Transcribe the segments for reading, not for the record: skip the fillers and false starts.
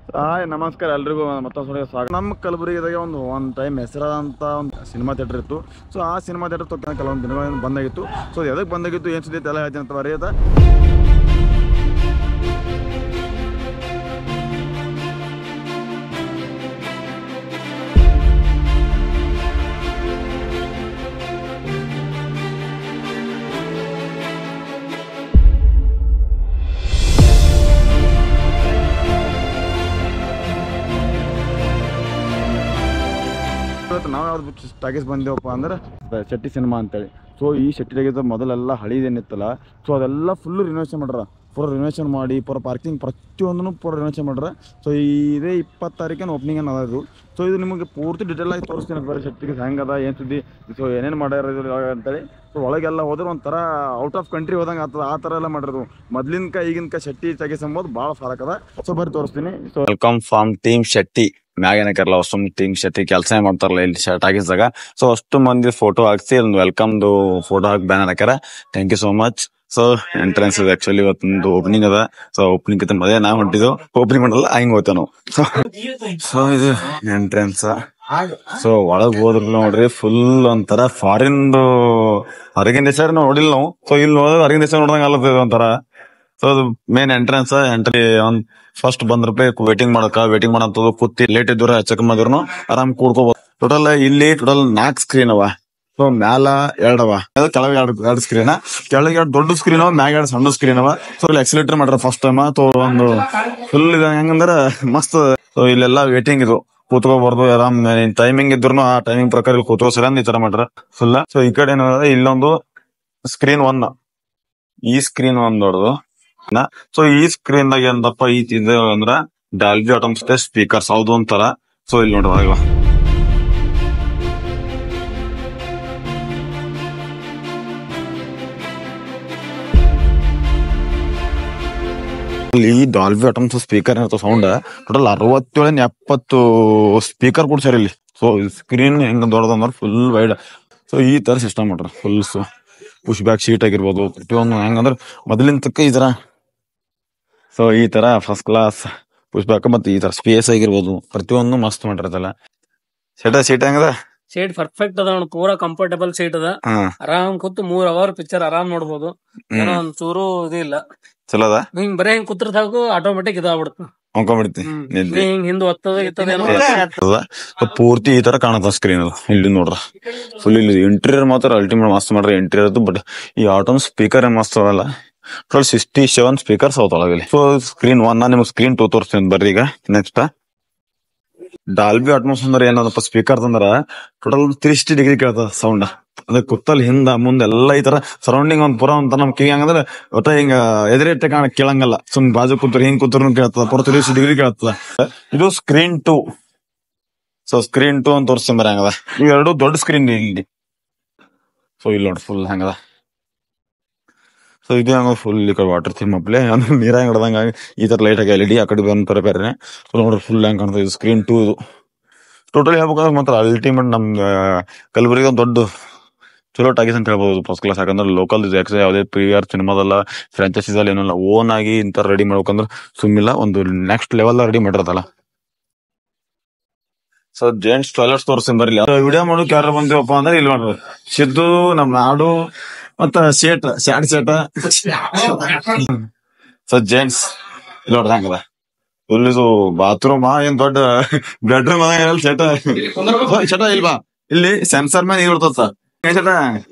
Hi ನಮಸ್ಕಾರ ಎಲ್ರಿಗೂ ಮತ್ತೊಂದು ಸ್ವಾಗತ. ನಮ್ಮ ಕಲಬುರಗಿದಾಗೆ ಒಂದು ಟೈಮ್ ಹೆಸರಾದಂಥ ಒಂದು ಸಿನಿಮಾ ಥಿಯೇಟರ್ ಇತ್ತು. ಸೊ ಆ ಸಿನಿಮಾ ಥಿಯೇಟರ್ ಕೆಲವೊಂದು ದಿನಗಳಿಂದ ಬಂದಾಗಿತ್ತು. ಸೊ ಎದಕ್ಕೆ ಬಂದಾಗಿತ್ತು ಏನು ಸುದ್ದಿ ಎಲ್ಲ ಹೇಳ್ತೀನಿ ಅಂತ ಬರೆಯದ. ನಾವು ಯಾವ್ದು ಟಾಕೀಸ್ ಬಂದೇವಪ್ಪ ಅಂದ್ರೆ ಶೆಟ್ಟಿ ಸಿನಿಮಾ ಅಂತೇಳಿ. ಸೊ ಈ ಶೆಟ್ಟಿ ಟಾಕೀಸ್ ಮೊದಲೆಲ್ಲ ಹಳಿದೇನಿತ್ತಲ್ಲ, ಸೊ ಅದೆಲ್ಲ ಫುಲ್ಲು ರಿನೋವೇಷನ್ ಮಾಡ್ರ. ಪೂರ ರಿನೋವೇಷನ್ ಮಾಡಿ ಪೂರ ಪಾರ್ಕಿಂಗ್ ಪ್ರತಿಯೊಂದನ್ನು ಪೂರ ರಿನೋವೇಷನ್ ಮಾಡ್ರ. ಸೊ ಇದೇ 20 ತಾರೀಕಿನ ಓಪನಿಂಗ್ ಅನ್ನೋದು. ಸೊ ಇದು ನಿಮಗೆ ಪೂರ್ತಿ ಡಿಟೇಲ್ ಆಗಿ ತೋರಿಸ್ತೀನಿ ಬರೀ ಶೆಟ್ಟಿಗೆ ಹೆಂಗದ ಏನು ಸುದ್ದಿ, ಸೊ ಏನೇನು ಮಾಡ್ಯಾರ ಅಂತೇಳಿ. ಸೊ ಒಳಗೆಲ್ಲ ಹೋದ್ರೆ ಒಂಥರ ಔಟ್ ಆಫ್ ಕಂಟ್ರಿ ಹೋದಂಗೆ ಆಗ್ತದೆ, ಆ ಥರ ಎಲ್ಲ ಮಾಡಿರೋದು. ಮೊದ್ಲಿನ ಈಗಿನ ಶೆಟ್ಟಿ ಟಾಕೀಸ್ ಎಂಬುದು ಭಾಳ ಫರಕ್ ಅದ. ಸೊ ಬರೀ ತೋರಿಸ್ತೀನಿ. So welcome from team Shetty. ಮ್ಯಾಗೇನಕರಲ್ಲ ಅಷ್ಟು ಟೀಮ್ ಶೆಟ್ಟಿ ಕೆಲಸ ಮಾಡ್ತಾರಲ್ಲ ಇಲ್ಲಿ ಟಾಕೀಸ್ದಾಗ. ಸೊ ಅಷ್ಟು ಮಂದಿ ಫೋಟೋ ಹಾಕ್ಸಿ ಒಂದು ವೆಲ್ಕಮ್ದು ಫೋಟೋ ಹಾಕಿ ಬ್ಯಾನರ್ ಹಾಕ್ಯಾರ. Thank you so much. So entrance ಇದೆ ಆಕ್ಚುಲಿ ಇವತ್ತೊಂದು ಓಪನಿಂಗ್ ಅದ. ಸೊ ಓಪನಿಂಗ್ ಕಿಂತ ಮದೇ ನಾವು ಹೊಂಟಿದ್ದು, ಓಪನಿಂಗ್ ಮಾಡಲ್ಲ ಹಿಂಗ್ ಹೋಗ್ತೇವೆ ನಾವು. ಸೊ ಇದು ಎಂಟ್ರೆನ್ಸ್. ಸೊ ಒಳಗ್ ಹೋದ್ರ ನೋಡ್ರಿ ಫುಲ್ ಒಂಥರ ಫಾರಿನ್ ಹೊರಗಿನ ದೇಶ ನೋಡಿಲ್ಲ ನಾವು. ಸೊ ಇಲ್ಲಿ ನೋಡಿದ್ರೆ ಹೊರಗಿನ ದೇಶ ನೋಡ್ದಂಗ ಅಲ್ಲದ ಒಂಥರ. ಸೊ ಅದು ಮೇನ್ ಎಂಟ್ರೆನ್ಸ್. ಎಂಟ್ರಿ ಫಸ್ಟ್ ಬಂದ್ರಪ್ಲೆ ವೇಟಿಂಗ್ ಮಾಡಂತದ್ದು ಕೂತಿ ಲೇಟ್ ಇದ್ರು ಹೆಚ್ಚಕಮ್ಮದ್ರು ಆರಾಮ್ ಕೂಡ್ಕೋಬಹುದು. ಟೋಟಲ್ 4 ಸ್ಕ್ರೀನ್ ಅವ. ಸೊ ಮ್ಯಾಲ 2 ಅವ, ಕೆಳಗೆ 2 ಸ್ಕ್ರೀನ್, ಕೆಳಗೆ 2 ದೊಡ್ಡ ಸ್ಕ್ರೀನ್ ಅವ, ಮ್ಯಾಗ 2 ಸಣ್ಣ ಸ್ಕ್ರೀನ್ ಅವ. ಸೊ ಇಲ್ಲಿ ಎಕ್ಸಿಲೇಟರ್ ಮಾಡ್ರ ಫಸ್ಟ್ ಟೈಮ್. ಸೊ ಒಂದು ಫುಲ್ ಇದ ಹೆಂಗಂದ್ರ ಮಸ್ತ್. ಸೊ ಇಲ್ಲೆಲ್ಲ ವೇಟಿಂಗ್ ಇದು ಕೂತ್ಕೋಬಾರ್ದು, ಆರಾಮ್ ಟೈಮಿಂಗ್ ಇದ್ರು ಆ ಟೈಮಿಂಗ್ ಪ್ರಕಾರ ಇಲ್ಲಿ ಕೂತ್ಕೋ ಸರಿ ಈ ತರ ಮಾಡ್ರ ಫುಲ್. ಸೊ ಈ ಕಡೆ ಏನದ ಇಲ್ಲೊಂದು ಸ್ಕ್ರೀನ್ 1, ಈ ಸ್ಕ್ರೀನ್ 1 ದೊಡ್ಡದು. ಸೊ ಈ ಸ್ಕ್ರೀನ್ ದಾಗ ಏನಪ್ಪ ಇದೆ ಅಂದ್ರ ಡಾಲ್ಬಿ ಆಟಮ್ಸ್ ಸ್ಪೀಕರ್ಸ್ ಹೌದು ಅಂತಾರ. ಸೊ ಇಲ್ಲಿ ನೋಡ್ರಿ ಈ ಡಾಲ್ಬಿ ಆಟಮ್ಸ್ ಸ್ಪೀಕರ್ ಇರ್ತದೆ ಸೌಂಡ್. ಟೋಟಲ್ 67-70 ಸ್ಪೀಕರ್ ಕೊಡ್ಸಾರ ಇಲ್ಲಿ. ಸೊ ಸ್ಕ್ರೀನ್ ಹೆಂಗ ದೊಡ್ಡದಂದ್ರ ಫುಲ್ ವೈಡ್. ಸೊ ಈ ತರ ಸಿಸ್ಟಮ್ ಮಾಡ್ರ ಫುಲ್. ಪುಷ್ ಬ್ಯಾಕ್ ಶೀಟ್ ಆಗಿರ್ಬೋದು ಪ್ರತಿಯೊಂದು ಹೆಂಗಂದ್ರ ಮೊದಲಿನ ತಕ್ಕ ಈ ತರ. ಸೊ ಈ ತರ ಫಸ್ಟ್ ಕ್ಲಾಸ್ ಪುಷ್ ಬ್ಯಾಕ್ ಮತ್ತೆ ಈ ತರ ಸ್ಪೇಸ್ ಆಗಿರ್ಬೋದು ಪ್ರತಿಯೊಂದು ಮಸ್ತ್ ಮಾಡಿರತ್ತಲ್ಲ. ಸೀಟ್ ಹೆಂಗದ? ಸೀಟ್ ಪರ್ಫೆಕ್ಟ್ ಅದ, ಪೂರಾ ಕಂಫರ್ಟಬಲ್ ಸೀಟ್ ಅದ. ಆರಾಮ್ ಕೂತು 3 ಅವರ್ ಪಿಕ್ಚರ್ ಆರಾಮ್ ನೋಡ್ಬೋದು. ಏನೋ ಒಂದ್ ಚೂರು ಇದಿಲ್ಲ, ಚಲೋ ಅದ. ಹಿಂಗ್ ಬರೇ ಹಿಂಗ್ ಕೂತ್ರ ಸಾಕು ಆಟೋಮೆಟಿಕ್ ಇದಾಗ್ಬಿಡುತ್ತ, ಹೊಂದ್ಕೊಂಡ್ಬಿಡ್ತಿ. ಹಿಂಗ್ ಹಿಂದ್ ಒತ್ತದ ಪೂರ್ತಿ ಈ ತರ ಕಾಣತ್ತ ಸ್ಕ್ರೀನ್ ಅದು. ಇಲ್ಲಿ ನೋಡ್ರ ಫುಲ್ ಇಲ್ಲಿ ಇಂಟೀರಿಯರ್ ಮಾತ್ರ ಅಲ್ಟಿಮೇಟ್ ಮಸ್ತ್ ಮಾಡ್ರಿ ಇಂಟೀರಿಯರ್. ಬಟ್ ಈ ಆಟೋಮ್ ಸ್ಪೀಕರ್ ಏನ್ ಮಸ್ತ್ ಅವಲ್ಲ. ಟೋಟಲ್ 67 ಸ್ಪೀಕರ್ಸ್ ಅವತ್ತೊಳಗಲ್ಲಿ. ಸೊ ಸ್ಕ್ರೀನ್ 1 ನಿಮ್ಗೆ ಸ್ಕ್ರೀನ್ 2 ತೋರಿಸ್ತೀನಿ ಬರ್ರಿ. ಈಗ ನೆಕ್ಸ್ಟ್ ಡಾಲ್ಬಿ ಅಟ್ಮಾಸ್ ಅಂದ್ರೆ ಏನದಪ್ಪ ಸ್ಪೀಕರ್ ಅಂದ್ರ ಟೋಟಲ್ 360 ಡಿಗ್ರಿ ಕೇಳ್ತದ ಸೌಂಡ್. ಅದ ಕುತ್ತಲ್ ಹಿಂದ ಮುಂದೆ ಎಲ್ಲ ಈ ತರ ಸರೌಂಡಿಂಗ್ ಒಂದ್ ಪುರ ಅಂತ ನಮ್ ಕಿವಿ ಹಂಗಂದ್ರೆ ಒಟ್ಟ ಹಿಂಗ ಎದುರೆಟ್ಟೆ ಕೇಳಂಗಲ್ಲ. ಸುಮ್ ಬಾಜು ಕೂತ್ರು ಹಿಂಗ್ ಕೂತ್ರು ಕೇಳ್ತದ, ಪುರ 360 ಡಿಗ್ರಿ ಕೇಳ್ತದ. ಇದು ಸ್ಕ್ರೀನ್ 2. ಸೊ ಸ್ಕ್ರೀನ್ 2 ಅಂತ ತೋರಿಸ್ತೀನಿ ಬರೀ ಹಂಗದ. ಇವೆರಡು ದೊಡ್ಡ ಸ್ಕ್ರೀನ್ ಇಲ್ಲಿ. ಸೊ ಇಲ್ಲಿ ನೋಡಿ ಫುಲ್ ಹೆಂಗದ. ಸೊ ಇದು ಹಂಗ ಫುಲ್ ಈ ಕಡೆ ವಾಟರ್ ಥೀಮ್ ಅಪ್ಲೆ ಅಂದ್ರೆ ನೀರಾಗ ಹಿಡ್ದಂಗ ಈ ತರ ಲೈಟ್ ಆಗಿ LED ಆ ಕಡೆ ಬಂದ್ ಬೇರೆ. ಸೊ ನೋಡ್ರಿ ಫುಲ್ ಹೆಂಗ್ ಕಾಣ್ತದೆ. ಇದು ಸ್ಕ್ರೀನ್ 2 ಇದು. ಟೋಟಲ್ ಹೇಳ್ಬೇಕಂದ್ರೆ ಮಾತ್ರ ಅಲ್ಟಿಮೇಟ್ ನಮ್ ಕಲಬುರಗಿ ಒಂದು ದೊಡ್ಡ ಚಲೋ ಟಾಕೀಸ್ ಅಂತ ಹೇಳ್ಬೋದು, ಫಸ್ಟ್ ಕ್ಲಾಸ್. ಯಾಕಂದ್ರೆ ಲೋಕಲ್ ಯಾವುದೇ PVR ಸಿನಿಮಾದಲ್ಲ, ಫ್ರಾಂಚೈಸೀಸ್ ಅಲ್ಲಿ ಏನಲ್ಲ, ಓನ್ ಆಗಿ ಇಂತ ರೆಡಿ ಮಾಡ್ಬೇಕಂದ್ರೆ ಸುಮ್ಮಿಲ್ಲ, ಒಂದು ನೆಕ್ಸ್ಟ್ ಲೆವೆಲ್ ರೆಡಿ ಮಾಡಿರತ್ತಲ್ಲ. ಸೊ ಜೆಂಟ್ಸ್ ಟಾಯ್ಲೆಟ್ಸ್ ತೋರಿಸ್ತೀನಿ ಬರ್ಲಿ. ವಿಡಿಯೋ ಮಾಡೋಕೆ ಯಾರು ಬಂದಿವಪ್ಪ ಅಂದ್ರೆ ಇಲ್ಲಿ ಮಾಡ್ರಿ ಸಿದ್ದು, ನಮ್ ನಾಡು ಮತ್ತ ಶೇಟ್. ಸೊ ಜೆಂಟ್ಸ್ ಇಲ್ಲಿ ನೋಡ್ರಿ ಹಂಗದ ಫುಲ್. ಇದು ಬಾತ್ರೂಮ್ ಏನ್ ದೊಡ್ಡ ಬೆಡ್ರೂಮ್ ಅದ. ಚಟ ಇಲ್ವಾ ಇಲ್ಲಿ ಸೆನ್ಸರ್ ಮೇಲೆ ನೀರ್ ಇರ್ತದ ಚಟ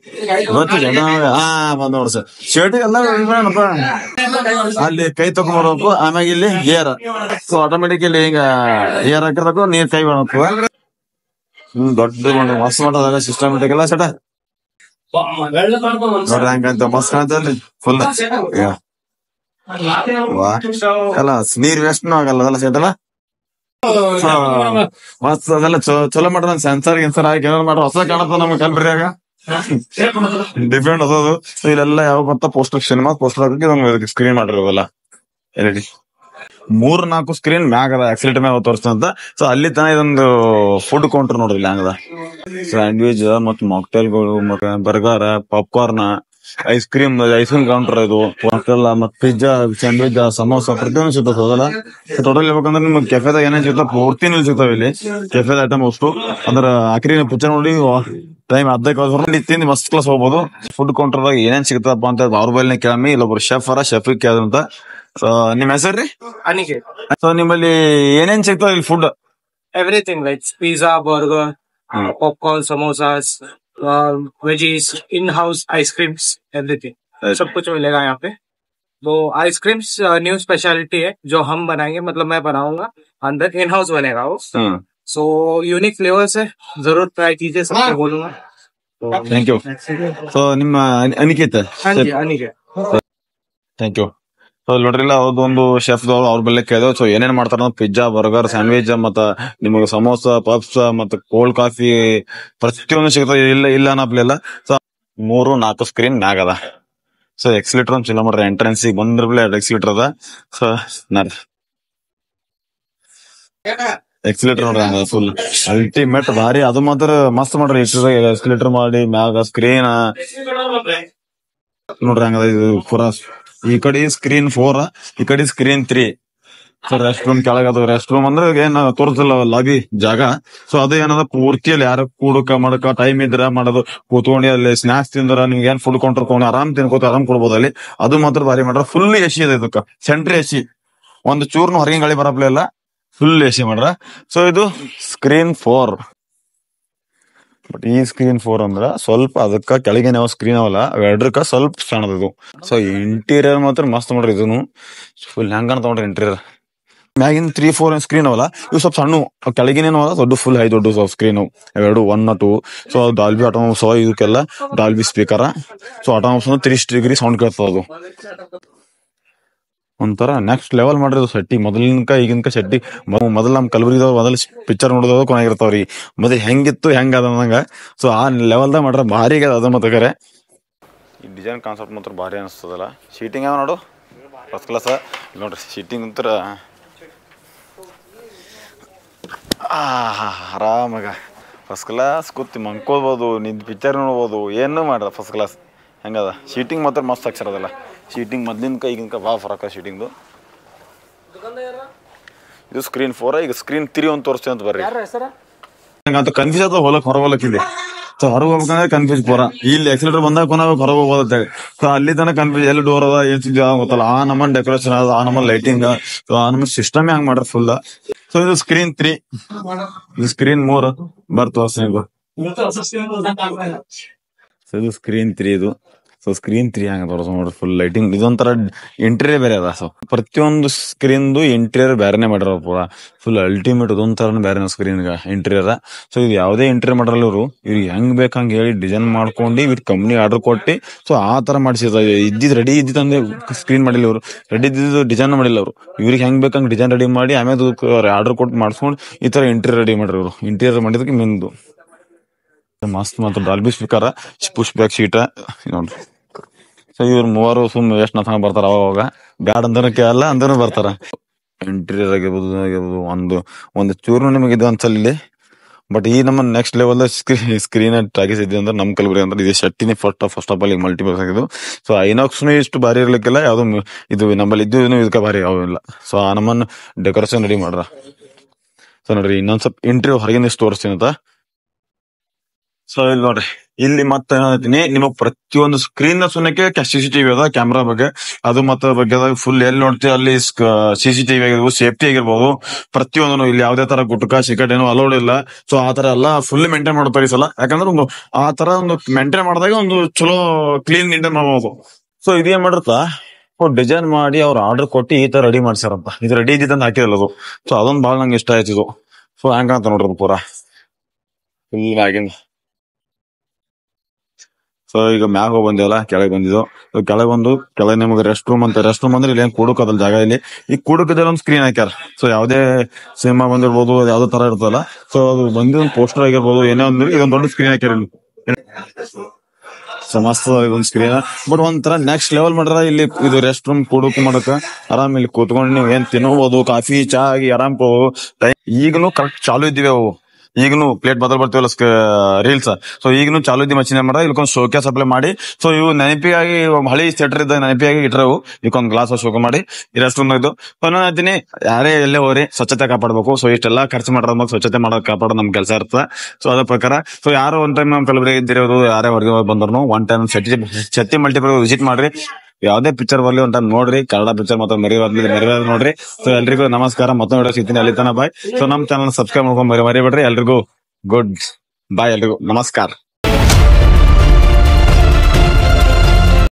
ಬಂದ್ ನೋಡ್ರಿ ಸರ್. ಶರ್ಟ್ ಎಲ್ಲ ಅಲ್ಲಿ ಕೈ ತಗೊಂಡ್ಬರ್ಬೇಕು. ಆಮ್ಯಾಗ ಇಲ್ಲಿ ಏರ್. ಸೊ ಆಟೋಮೆಟಿಕ್ ಇಲ್ಲಿ ಹಿಂಗ ಏರ್ ಹಾಕಿರ್ಬೇಕು, ನೀರ್ ಕೈ ಬರ್ತದ. ದೊಡ್ಡ ಮಸ್ತ್ ಮಾಡೋದಾಗ ಸಿಸ್ಟಮೆಟಿಕ್ ಎಲ್ಲ ಚಟ ನೋಡ್ರಿ ಹಂಗಂತ ಮಸ್ತ್ ಕಾಣ್ತಲ್ಲಿ ಫುಲ್. ಅಲ್ಲ ನೀರ್ ವೇಸ್ಟ್ ಆಗಲ್ಲ ಅದೆಲ್ಲ ಸೆಟ್ ಅಲ್ಲ. ಮಸ್ತ್ ಅದೆಲ್ಲ ಚಲೋ ಮಾಡ್ರ. ಸೆನ್ಸರ್ ಗಿನ್ಸರ್ ಹಾಕಿ ಏನಾರು ಮಾಡ್ರ ಹೊಸ ಕಾಣತ್ತ ನಮ್ಗೆ ಕಲ್ಬರಿಯಾಗ ಡಿಫ್ರೆಂಟ್ ಅದದು. ಸೊ ಇಲ್ಲೆಲ್ಲ ಯಾವ ಮತ್ತ ಪೋಸ್ಟರ್ ಸಿನಿಮಾ ಪೋಸ್ಟರ್ ಹಾಕಿ ಸ್ಕ್ರೀನ್ ಮಾಡಿರೋದಲ್ಲ LED. 3-4 ಸ್ಕ್ರೀನ್ ಮ್ಯಾಗ ಅದ, ಆಕ್ಸಿಲೇಟರ್ ಮ್ಯಾಗ ತೋರಿಸ್ತಂತ. ಸೊ ಅಲ್ಲಿ ತನ ಇದೊಂದು ಫುಡ್ ಕೌಂಟರ್ ನೋಡ್ರಿ ಹಂಗದ. ಸ್ಯಾಂಡ್ವಿಚ್ ಮತ್ ಮಾಕ್ಟೇಲ್ಗಳು, ಮತ್ತೆ burger, popcorn, ice cream counter ಇದು ಮತ್ತೆಲ್ಲ ಮತ್ತೆ ಪಿಜ್ಜಾ ಸ್ಯಾಂಡ್ವಿಚ್ ಸಮೋಸ ಪ್ರತಿಯೊಂದು ಸಿಗ್ತದೆ ಹೌದಲ್ಲ. ಟೋಟಲ್ ಹೇಳ್ಬೇಕಂದ್ರೆ ನಿಮ್ಗೆ ಕೆಫೆದಾಗ ಏನೇನ್ ಸಿಗ್ತಾವ ಪೂರ್ತಿ ಸಿಗ್ತಾವ ಇಲ್ಲಿ ಕೆಫೆದ ಐಟಮ್ ಅಷ್ಟು. ಅದ್ರ ಆಕ್ರಿ ಪಿಕ್ಚರ್ ನೋಡಿ ಟೈಮ್ ಅರ್ಧಕ್ಕೆ ತಿಂದು ಮಸ್ತ್ ಕ್ಲಾಸ್ ಹೋಗ್ಬೋದು. ಫುಡ್ ಕೌಂಟರ್ದಾಗ ಏನೇನ್ ಸಿಗ್ತದಪ್ಪ ಅಂತ ಅವ್ರ ಬೈಲ್ನ ಕೇಳಮ್ಮಿ, ಇಲ್ಲೊಬ್ರು ಶೆಫ್ ಕೇಳಂತ. ಸೊ ನಿಮ್ ಹೆಸರ್ರಿ? Aniket. ಸೊ ನಿಮ್ಮಲ್ಲಿ ಏನೇನ್ ಸಿಗ್ತಾವ ಇಲ್ಲಿ food? Everything like pizza, burger, popcorn, samosas, veggies, in-house ice creams, everything. सब कुछ मिलेगा यहाँ पे. तो आइसक्रीम्स न्यू स्पेशलिटी है जो हम बनाएंगे, मतलब मैं बनाऊंगा, अंदर इन हाउस बनेगा वो. सो यूनिक फ्लेवर्स है, जरूर ट्राई कीजिए, सबको बोलूंगा. Thank you. ಸೊ ನಿಮ್ಮ ಅನಿಕೇತ್? हाँ जी अनिकेत. Thank you. ಸೊ ನೋಡ್ರಿಲ್ಲ ಅವ್ರದೊಂದು ಶೆಫ್ ಅವ್ರ ಬಲ್ಲೆ ಕೇಳಿದೆವು. ಸೊ ಏನೇನ್ ಮಾಡ್ತಾರ ಪಿಜ್ಜಾ, ಬರ್ಗರ್, ಸ್ಯಾಂಡ್ವಿಚ್ ಮತ್ತ ನಿಮಗೆ ಸಮೋಸ, ಪಪ್ಸ್ ಮತ್ತ ಕೋಲ್ಡ್ ಕಾಫಿ ಪ್ರತಿಯೊಂದು ಸಿಗ್ತದೆ. ಇಲ್ಲ ಅನ್ನಪ್ಲಿಲ್ಲ. ಸೊ 3-4 ಸ್ಕ್ರೀನ್ ಮ್ಯಾಗ ಅದ. ಸೊ ಎಕ್ಸಿಲೇಟರ್ ಅಂತ ಚಿಲ್ಲ ಮಾಡ್ರಿ, ಎಂಟ್ರೆನ್ಸ್ ಬಂದ್ರಬ್ಲೆ ಎಕ್ಸಿಲೇಟರ್ ಅದ. ಸೊ ಎಕ್ಸಿಲೇಟರ್ ನೋಡ್ರಿ ಹಂಗ ಫುಲ್ ಅಲ್ಟಿಮೇಟ್ ಭಾರಿ. ಅದು ಮಾತ್ರ ಮಸ್ತ್ ಮಾಡ್ರಿ. ಎಕ್ಸಿಲೇಟರ್ ಮಾಡಿ ಮ್ಯಾಗ ಸ್ಕ್ರೀನ್ ನೋಡ್ರಿ ಹಂಗದ. ಇದು ಪೂರಾ ಈ ಕಡೆ ಸ್ಕ್ರೀನ್ 4, ಈ ಕಡೆ ಸ್ಕ್ರೀನ್ 3. ಸೊ ರೆಸ್ಟ್ ರೂಮ್ ಕೆಳಗದ. ರೆಸ್ಟ್ ರೂಮ್ ಅಂದ್ರೆ ಏನ್ ತೋರಿಸಲ್ಲ ಲಾಬಿ ಜಾಗ. ಸೊ ಅದು ಏನದ ಪೂರ್ತಿಯಲ್ಲಿ ಯಾರ ಕೂಡಕ ಮಾಡಕ ಟೈಮ್ ಇದ್ರ ಮಾಡೋದು, ಕೂತ್ಕೊಂಡು ಅಲ್ಲಿ ಸ್ನಾಕ್ಸ್ ತಿಂದ್ರ ನಿಮ್ಗೆ ಏನ್ ಫುಡ್ ಕೌಂಟರ್ ತಗೊಂಡು ಆರಾಮ್ ತಿನ್ಕೋತ ಆರಾಮ್ ಕೊಡ್ಬೋದು ಅಲ್ಲಿ. ಅದು ಮಾತ್ರ ಭಾರಿ ಮಾಡ್ರ. ಫುಲ್ ಎಸಿ ಇದೆ ಇದಕ್ಕ, ಸೆಂಟ್ರಿ ಎಸಿ. ಒಂದು ಚೂರ್ನು ಹೊರಗಿನ ಗಾಳಿ ಬರಪ್ಲೇ ಇಲ್ಲ, ಫುಲ್ ಎಸಿ ಮಾಡ್ರ. ಸೊ ಇದು ಸ್ಕ್ರೀನ್ 4. ಬಟ್ ಈ ಸ್ಕ್ರೀನ್ 4 ಅಂದ್ರ ಸ್ವಲ್ಪ ಅದಕ್ಕ ಕೆಳಗೆ ನಾವು ಸ್ಕ್ರೀನ್ ಅವಲ್ಲ ಎರಡ್ರಕ್ಕ ಸ್ವಲ್ಪ ಸಣ್ಣದು. ಸೊ ಇಂಟೀರಿಯರ್ ಮಾತ್ರ ಮಸ್ತ್ ಮಾಡ್ರಿ. ಇದನ್ನು ಫುಲ್ ಹೆಂಗ ತಗೊಂಡ್ರಿ ಇಂಟೀರಿಯರ್. ಮ್ಯಾಗಿನ 3-4 ಸ್ಕ್ರೀನ್ ಅವಲ್ಲ, ಇವು ಸ್ವಲ್ಪ ಸಣ್ಣ. ಕೆಳಗಿನೇನು ಅಲ್ಲ ದೊಡ್ಡ, ಫುಲ್ ಹೈ ದೊಡ್ಡ ಸ್ಕ್ರೀನ್ ಎರಡು 1-2. ಸೊ ಡಾಲ್ಬಿ ಆಟೋಮೋಸ್ ಇದಕ್ಕೆಲ್ಲ Dolby speaker. So Atmos 360 degree sound ಕೇಳ್ತದ. ಅದು ಒಂಥರ ನೆಕ್ಸ್ಟ್ ಲೆವೆಲ್ ಮಾಡಿರೋದು ಸೆಟ್ಟಿ. ಮೊದಲಿನಕ ಈಗಿನಕ ಸೆಟ್ಟಿ. ಮೊದಲು ನಮ್ ಕಲಬುರಗಿದವ್ ಮೊದಲು ಪಿಕ್ಚರ್ ನೋಡೋದು ಕೊನೆಗಿರ್ತಾವ್ರಿ. ಮೊದಲು ಹೆಂಗಿತ್ತು ಹೆಂಗ ಅದಂಗ. ಸೊ ಆ ಲೆವೆಲ್ದಾಗ ಮಾಡ್ರ ಭಾರಿ ಅದ. ಮತ್ತೆ ಈ ಡಿಸೈನ್ ಕಾನ್ಸೆಪ್ಟ್ ಮಾತ್ರ ಭಾರಿ ಅನಿಸ್ತದಲ್ಲ. ಶೀಟಿಂಗ್ ಯಾವ ನೋಡು ಫಸ್ಟ್ ಕ್ಲಾಸ್ ನೋಡ್ರಿ. ಶೀಟಿಂಗ್ ಅಂತರ ಆರಾಮಾಗ ಫಸ್ಟ್ ಕ್ಲಾಸ್ ಕೂತಿ ಮಂಕೋಬೋದು, ನಿಂದು ಪಿಕ್ಚರ್ ನೋಡ್ಬೋದು, ಏನು ಮಾಡ್ರ ಫಸ್ಟ್ ಕ್ಲಾಸ್ ಹೆಂಗದ. ಶೀಟಿಂಗ್ ಮಾತ್ರ ಮಸ್ತ್ ಅಕ್ಷರದಲ್ಲ. ಶೀಟಿಂಗ್ ಮೊದ್ಲಿನ ಈಗಿನ ಭಾಳ ಫರಕ ಶೀಟಿಂಗ್ದು. ಇದು ಸ್ಕ್ರೀನ್ 4. ಈಗ ಸ್ಕ್ರೀನ್ 3 ಅಂತ ತೋರಿಸ್ತೀವಿ ಅಂತ ಬರ್ರಿ. ಅಂತ ಕನ್ಫ್ಯೂಸ್ ಆದ ಹೊರಗೆ ಹೋಗ್ಲಿಕ್ಕಿದೆ. ಸೊ ಹೊರಗೆ ಹೋಗ್ಬೇಕಂದ್ರೆ ಕನ್ಫ್ಯೂಸ್ ಪೂರ. ಇಲ್ಲಿ ಎಕ್ಸಿಲೇಟರ್ ಬಂದಾಗ ಹೊರಗೆ ಹೋಗೋದ ಅಂತೇಳಿ. ಸೊ ಅಲ್ಲಿ ತನಕ ಕನ್ಫ್ಯೂಸ್, ಎಲ್ಲಿ ಡೋರ್ ಅದ ಏನ್ ಗೊತ್ತಲ್ಲ. ಆ ನಮ್ಮನ್ ಡೆಕೋರೇಷನ್ ಅದ, ಆ ನಮ್ಮನ್ ಲೈಟಿಂಗ್, ಸೊ ಆ ನಮ್ಮನ್ ಸಿಸ್ಟಮ್ ಹೆಂಗ್ ಮಾಡ್ರ ಫುಲ್. ಸೊ ಇದು ಸ್ಕ್ರೀನ್ 3, ಇದು ಸ್ಕ್ರೀನ್ 3 ಬರ್ತವ. ಸೊ ಇದು ಸ್ಕ್ರೀನ್ 3 ಇದು. ಸೊ ಸ್ಕ್ರೀನ್ 3 ಹಂಗ ತೋರ್ಸ ನೋಡ್ರಿ ಫುಲ್ ಲೈಟಿಂಗ್. ಇದೊಂಥರ ಇಂಟೀರಿಯರ್ ಬೇರೆ ಅದ. ಸೊ ಪ್ರತಿಯೊಂದು ಸ್ಕ್ರೀನ್ದು ಇಂಟೀರಿಯರ್ ಬೇರೆನೆ ಮಾಡಿರೋ ಪೂರ ಫುಲ್ ಅಲ್ಟಿಮೇಟ್. ಇದೊಂಥರ ಬೇರೆ ಸ್ಕ್ರೀನ್ ಇಂಟೀರಿಯರ್. ಸೊ ಇದು ಯಾವುದೇ ಇಂಟೀರಿಯರ್ ಮಾಡಲ್ಲ ಇವ್ರು. ಇವ್ರಿಗೆ ಹೆಂಗ್ ಬೇಕಂಗ್ ಹೇಳಿ ಡಿಸೈನ್ ಮಾಡ್ಕೊಂಡು ಇವ್ರ ಕಂಪ್ನಿ ಆರ್ಡರ್ ಕೊಟ್ಟು ಸೊ ಆ ತರ ಮಾಡಿಸಿದ. ರೆಡಿ ಇದ್ದಿತ್ತಂದ್ರೆ ಸ್ಕ್ರೀನ್ ಮಾಡಿಲ್ಲ ಇವ್ರು. ರೆಡಿ ಇದ್ದಿದ್ದು ಡಿಸೈನ್ ಮಾಡಿಲ್ಲ ಅವರು. ಇವ್ರಿಗೆ ಹೆಂಗ್ ಬೇಕಂಗ್ ಡಿಸೈನ್ ರೆಡಿ ಮಾಡಿ ಆಮೇಲೆ ಆರ್ಡರ್ ಕೊಟ್ಟು ಮಾಡಿಸ್ಕೊಂಡು ಈ ತರ ಇಂಟೀರಿಯರ್ ರೆಡಿ ಮಾಡ್ರಿ ಇವ್ರು. ಇಂಟೀರಿಯರ್ ಮಾಡಿದಕ್ಕೆ ಮೆನ್ದು ಮಸ್ತ್. ಮಾತ್ರ ಡಾಲ್ಬಿ ಸ್ಪೀಕರ್, ಪುಷ್ ಬ್ಯಾಕ್ ಸೀಟ ನೋಡ್ರಿ. ಸೊ ಇವ್ರು ಮೂವರು ಸುಮ್ಮನೆ ಎಷ್ಟು ನಾ ಬರ್ತಾರ. ಅವಾಗ ಬ್ಯಾಡ್ ಅಂದ್ರೂ ಕೇಳಲ್ಲ, ಅಂದ್ರೂ ಬರ್ತಾರ. ಇಂಟೀರಿಯರ್ ಆಗಿರ್ಬೋದು ಒಂದು ಚೂರು ನಿಮಗೆ ಇದು ಅನ್ಸಲ್ಲ ಇಲ್ಲಿ. ಬಟ್ ಈ ನಮ್ಮ ನೆಕ್ಸ್ಟ್ ಲೆವೆಲ್ ಸ್ಕ್ರೀನ್ ಟಾಕಿಸಿದ್ವಿ ಅಂದ್ರೆ ನಮ್ ಕಲಬುರಗಿ ಅಂದ್ರೆ ಇದು ಶೆಟ್ಟಿನೇ ಫಸ್ಟ್ ಆಫ್ ಆಲ್ ಈಗ ಮಲ್ಟಿಪಲ್ಸ್ ಆಗಿದ್ದು. ಸೊ ಐನಾಕ್ಸ್ನು ಇಷ್ಟು ಭಾರಿ ಇರ್ಲಿಕ್ಕಿಲ್ಲ, ಯಾವ್ದು ಇದು ನಮ್ಮಲ್ಲಿ ಇದ್ದು ಇದಕ್ಕೆ ಭಾರಿ ಯಾವಿಲ್ಲ. ಸೊ ಆ ನಮ್ಮನ್ನ ಡೆಕೋರೇಷನ್ ರೆಡಿ ಮಾಡ್ರ. ಸೊ ನೋಡ್ರಿ ಇನ್ನೊಂದ್ ಸ್ವಲ್ಪ ಇಂಟೀರಿಯರ್ ಹೊರಗಿನ ಇಷ್ಟು ತೋರಿಸ್ತೀನಿ ಅಂತ. ಸೊ ಇಲ್ಲಿ ನೋಡ್ರಿ, ಇಲ್ಲಿ ಮತ್ತೆ ಹೇಳ್ತೀನಿ ನಿಮಗ್ ಪ್ರತಿಯೊಂದು ಸ್ಕ್ರೀನ್ ಸುನ್ನಕ್ಕೆ CCTV ಅದ, ಕ್ಯಾಮ್ರಾ ಬಗ್ಗೆ ಅದು ಮತ್ತೆ ಬಗ್ಗೆ ಫುಲ್ ಎಲ್ಲಿ ನೋಡ್ತೀವಿ ಅಲ್ಲಿ CCTV ಆಗಿರ್ಬೋದು, ಸೇಫ್ಟಿ ಆಗಿರ್ಬೋದು, ಪ್ರತಿಯೊಂದು ಇಲ್ಲಿ ಯಾವ್ದೇ ತರ ಗುಟ್ಕಾ ಸಿಗಟ್ ಏನು ಅಲೋಡ್ ಇಲ್ಲ. ಸೊ ಆ ತರ ಎಲ್ಲ ಫುಲ್ ಮೇಂಟೈನ್ ಮಾಡ್ತಾರೆ ಈ ಸಲ. ಯಾಕಂದ್ರೆ ಒಂದು ಆ ತರ ಒಂದು ಮೇಂಟೈನ್ ಮಾಡಿದಾಗ ಒಂದು ಚಲೋ ಕ್ಲೀನ್ ಮೇಂಟೈನ್ ಮಾಡ್ಬೋದು. ಸೊ ಇದೇನ್ ಮಾಡಿರ್ತಾ ಡಿಸೈನ್ ಮಾಡಿ ಅವ್ರು ಆರ್ಡರ್ ಕೊಟ್ಟು ಈ ತರ ರೆಡಿ ಮಾಡ್ಸಾರಂತ. ಇದು ರೆಡಿ ಇದ್ದಿದ್ದಂತ ಹಾಕಿರಲ್ಲ ಅದು. ಸೊ ಅದೊಂದು ಭಾಳ ನಂಗೆ ಇಷ್ಟ ಆಯ್ತು ಇದು. ಸೊ ಹೆಂಗಂತ ನೋಡ್ರಿ ಪೂರಾ ಫುಲ್ ಆಗಿಂದ. ಸೊ ಈಗ ಮ್ಯಾಗ ಹೋಗಿ ಬಂದೇವಲ್ಲ, ಕೆಳಗೆ ಬಂದಿದ್ದು. ಕೆಳಗೆ ಬಂದು ಕೆಳಗೆ ನಿಮಗೆ ರೆಸ್ಟ್ ರೂಮ್ ಅಂತ. ರೆಸ್ಟ್ ರೂಮ್ ಅಂದ್ರೆ ಇಲ್ಲಿ ಏನ್ ಕೂಡಕದಲ್ಲ ಜಾಗ. ಇಲ್ಲಿ ಈ ಕೂಡಕದಲ್ಲಿ ಒಂದು ಸ್ಕ್ರೀನ್ ಹಾಕ್ಯಾರ. ಸೊ ಯಾವ್ದೇ ಸಿನಿಮಾ ಬಂದಿರ್ಬೋದು, ಯಾವ್ದೇ ತರ ಇರ್ತಲ್ಲ. ಸೊ ಅದು ಬಂದಿದ್ ಪೋಸ್ಟರ್ ಆಗಿರ್ಬೋದು, ಏನೇ ಒಂದು ಇದೊಂದು ದೊಡ್ಡ ಸ್ಕ್ರೀನ್ ಹಾಕ್ಯಾರ ಇಲ್ಲಿ. ಸೊ ಮಸ್ತ್ ಇದೊಂದು ಸ್ಕ್ರೀನ್. ಬಟ್ ಒಂಥರ ನೆಕ್ಸ್ಟ್ ಲೆವೆಲ್ ಮಾಡ್ರ ಇಲ್ಲಿ. ಇದು ರೆಸ್ಟ್ ರೂಮ್ ಕೂಡಕ್ ಮಾಡಕ ಆರಾಮ್ ಇಲ್ಲಿ ಕೂತ್ಕೊಂಡು ನೀವು ಏನ್ ತಿನ್ಬೋದು, ಕಾಫಿ ಚಾ ಆಗಿ ಆರಾಮ್ ಹೋಗ್ಬೋದು. ಈಗಲೂ ಕರೆಕ್ಟ್ ಚಾಲು ಇದ್ದೀವಿ ಅವು. ಈಗನು ಪ್ಲೇಟ್ ಬದಲ್ ಬರ್ತೀವಲ್ಲ ರೀಲ್ಸ್, ಸೊ ಈಗನು ಚಾಲು ಇದ್ದಿ ಮಚ್ಚಿನ ಮಾಡ ಇಲ್ಕೊಂಡ್ ಶೋಕ್ಯಾಸ್ ಅಪ್ಲೈ ಮಾಡಿ, ಸೊ ಇವು ನೆನಪಿಗಾಗಿ ಹಳಿ ಥಿಯೇಟರ್ ಇದ್ದ ನೆನಪಿಗಾಗಿ ಇಟ್ರವು ಇದಕ್ಕೊಂದು ಗ್ಲಾಸ್ ಶೋಕ ಮಾಡಿ ರೆಸ್ಟ್ ಇದು. ಸೊ ನಾನು ಹೇಳ್ತೀನಿ, ಯಾರೇ ಎಲ್ಲೇ ಹೋರಿ ಸ್ವಚ್ಛತೆ ಕಾಪಾಡ್ಬೇಕು. ಸೊ ಇಷ್ಟೆಲ್ಲ ಖರ್ಚು ಮಾಡೋದ್ ಸ್ವಚ್ಛತೆ ಮಾಡೋದ್ ಕಾಪಾಡೋದು ನಮ್ ಕೆಲಸ ಇರ್ತದೆ. ಸೊ ಅದ್ರ ಪ್ರಕಾರ ಸೊ ಯಾರು ಒನ್ ಟೈಮ್ ನಮ್ ಕಲಬುರಗಿ ಇದ್ದಿರೋದು ಯಾರೇ ಹೊರಗೆ ಬಂದ್ರು one time Shetty multiple visit ಮಾಡ್ರಿ. ಯಾವ್ದೇ ಪಿಕ್ಚರ್ ಬರ್ಲಿ ಒಂದ್ ಟೈಮ್ ನೋಡ್ರಿ, ಕನ್ನಡ ಪಿಕ್ಚರ್ ಮತ್ತೆ ಮರಿವಾದ ನೋಡ್ರಿ. ಸೊ ಎಲ್ರಿಗೂ ನಮಸ್ಕಾರ, ಮತ್ತೊಂದು ವಿಡಿಯೋ ಸಿಗ್ತೀನಿ, ಅಲ್ಲಿ ತನ ಬಾಯ್. ಸೊ ನಮ್ ಚಾನಲ್ ಸಬ್ಸ್ಕ್ರೈಬ್ ಮಾಡ್ಕೊಂಡ್ ಮರಿಬೇಡ್ರಿ. ಎಲ್ರಿಗೂ ಗುಡ್ ಬಾಯ್, ಎಲ್ರಿಗೂ ನಮಸ್ಕಾರ.